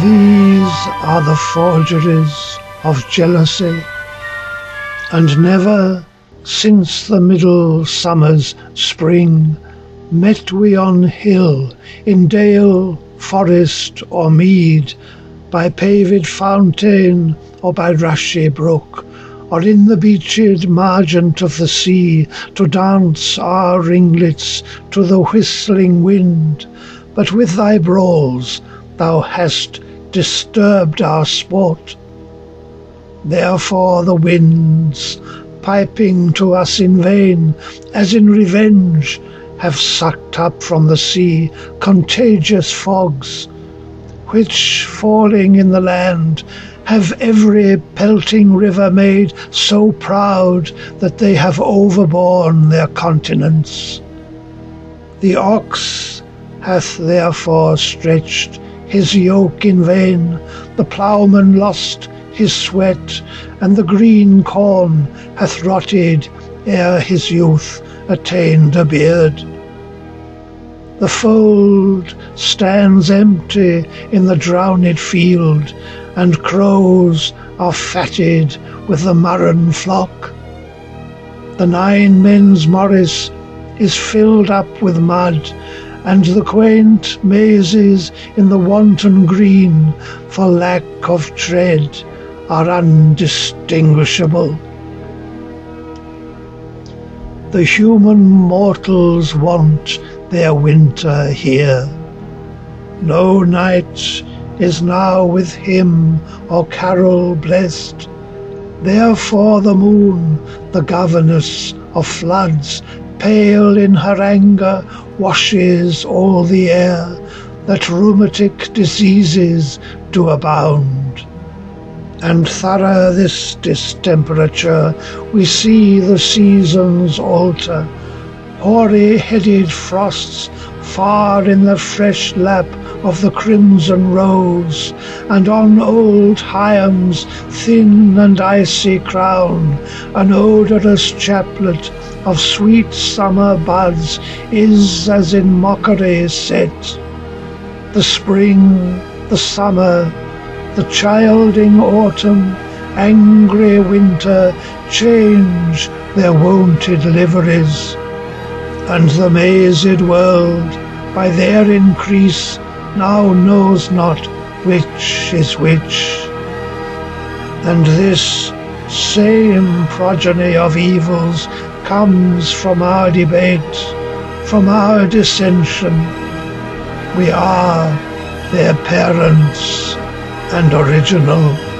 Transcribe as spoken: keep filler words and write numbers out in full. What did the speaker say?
These are the forgeries of jealousy, and never, since the middle summer's spring, met we on hill, in dale, forest, or mead, by paved fountain, or by rushy brook, or in the beached margent of the sea, to dance our ringlets to the whistling wind. But with thy brawls thou hast disturbed our sport. Therefore the winds, piping to us in vain, as in revenge, have sucked up from the sea contagious fogs, which, falling in the land, have every pelting river made so proud that they have overborne their continents. The ox hath therefore stretched his yoke in vain, the ploughman lost his sweat, and the green corn hath rotted ere his youth attained a beard. The fold stands empty in the drowned field, and crows are fatted with the murrain flock. The nine men's morris is filled up with mud, and the quaint mazes in the wanton green, for lack of tread, are undistinguishable. The human mortals want their winter here. No night is now with hymn or carol blessed. Therefore the moon, the governess of floods, pale in her anger, washes all the air, that rheumatic diseases do abound. And thorough this distemperature, we see the seasons alter, hoary-headed frosts far in the fresh lap of the crimson rose, and on old Heim's thin and icy crown an odorous chaplet of sweet summer buds is as in mockery set. The spring, the summer, the childing autumn, angry winter change their wonted liveries, and the mazed world by their increase now knows not which is which. And this same progeny of evils comes from our debate, from our dissension. We are their parents and original.